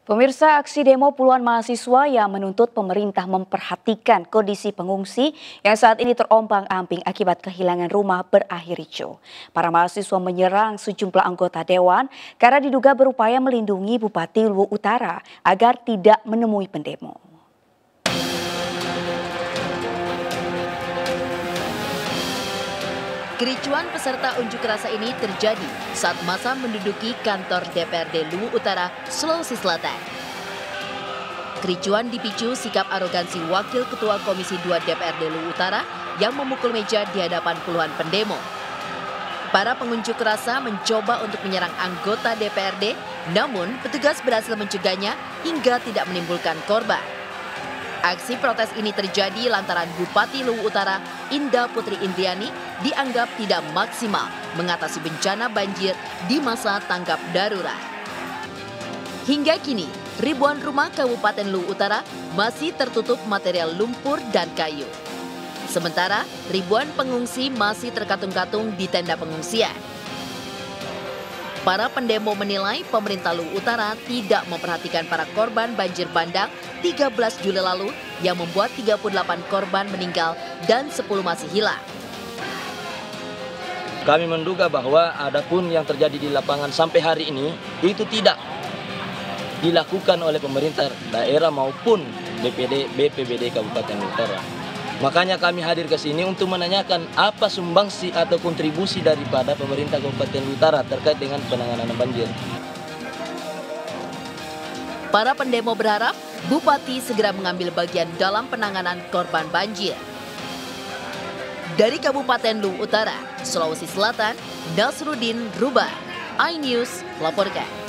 Pemirsa, aksi demo puluhan mahasiswa yang menuntut pemerintah memperhatikan kondisi pengungsi yang saat ini terombang-ambing akibat kehilangan rumah berakhir ricuh. Para mahasiswa menyerang sejumlah anggota dewan karena diduga berupaya melindungi Bupati Luwu Utara agar tidak menemui pendemo. Kericuan peserta unjuk rasa ini terjadi saat massa menduduki kantor DPRD Luwu Utara, Sulawesi Selatan. Kericuan dipicu sikap arogansi Wakil Ketua Komisi 2 DPRD Luwu Utara yang memukul meja di hadapan puluhan pendemo. Para pengunjuk rasa mencoba untuk menyerang anggota DPRD, namun petugas berhasil mencegahnya hingga tidak menimbulkan korban. Aksi protes ini terjadi lantaran Bupati Luwu Utara, Indah Putri Indriani, dianggap tidak maksimal mengatasi bencana banjir di masa tanggap darurat. Hingga kini, ribuan rumah Kabupaten Luwu Utara masih tertutup material lumpur dan kayu. Sementara, ribuan pengungsi masih terkatung-katung di tenda pengungsian. Para pendemo menilai pemerintah Luwu Utara tidak memperhatikan para korban banjir bandang 13 Juli lalu yang membuat 38 korban meninggal dan 10 masih hilang. Kami menduga bahwa adapun yang terjadi di lapangan sampai hari ini itu tidak dilakukan oleh pemerintah daerah maupun BPBD Kabupaten Luwu Utara. Makanya kami hadir ke sini untuk menanyakan apa sumbangsi atau kontribusi daripada pemerintah Kabupaten Luwu Utara terkait dengan penanganan banjir. Para pendemo berharap Bupati segera mengambil bagian dalam penanganan korban banjir. Dari Kabupaten Luwu Utara, Sulawesi Selatan, Nasruddin Rubah, iNews melaporkan.